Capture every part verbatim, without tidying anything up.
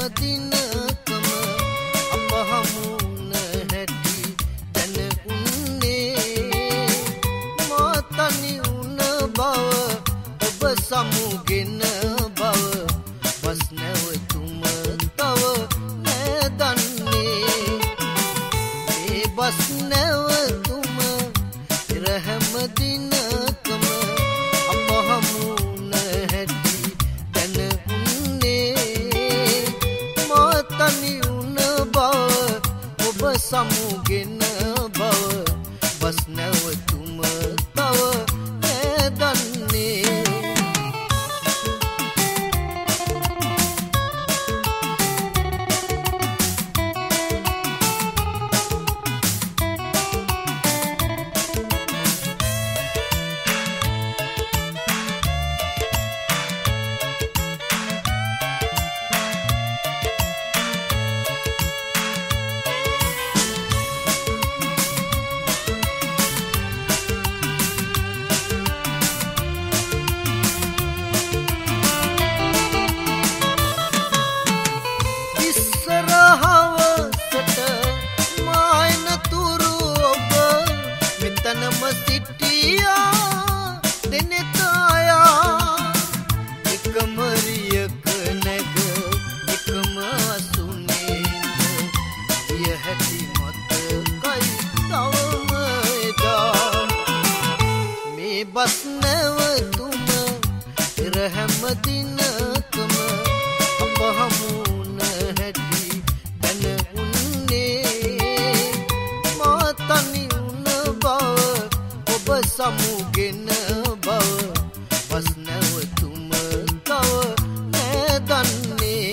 දිනකම අප හමුන හැටි දැන උන්නේ මා තනි වුණ බව ඔබ සමුගෙන බව බස් නැවතුම තව නෑ දන්නේ මේ බස් නැවතුම පෙර හැම දිනකම අප හමුන හැටි දැන උන්නේ මා තනි වුණ බව ඔබ සමුගෙන බව බස් නැවතුම තව නෑ දන්නේ बस නැවතුම පෙර හැම දිනකම අප හමුන හැටි දැන උන්නේ මා තනි වුණ බව ඔබ සමුගෙන බව බස් නැවතුම තව නෑ දන්නේ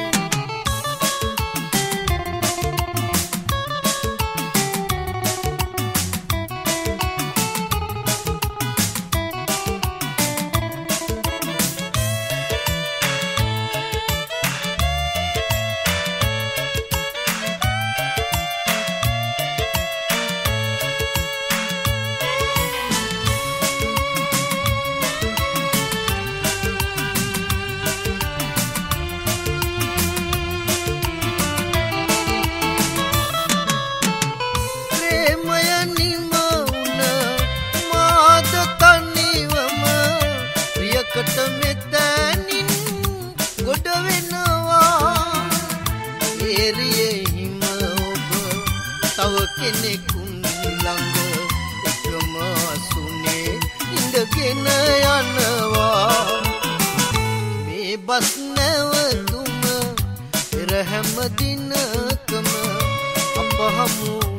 මෙතනින් ගොඩ වෙනවා ඒරියේ හිම ඔබ තව කෙනෙකුන් ළඟ එකම අසුනේ ඉඳගෙන යනවා මේ බස් නැවතුම පෙර හැම දිනකම අප හමු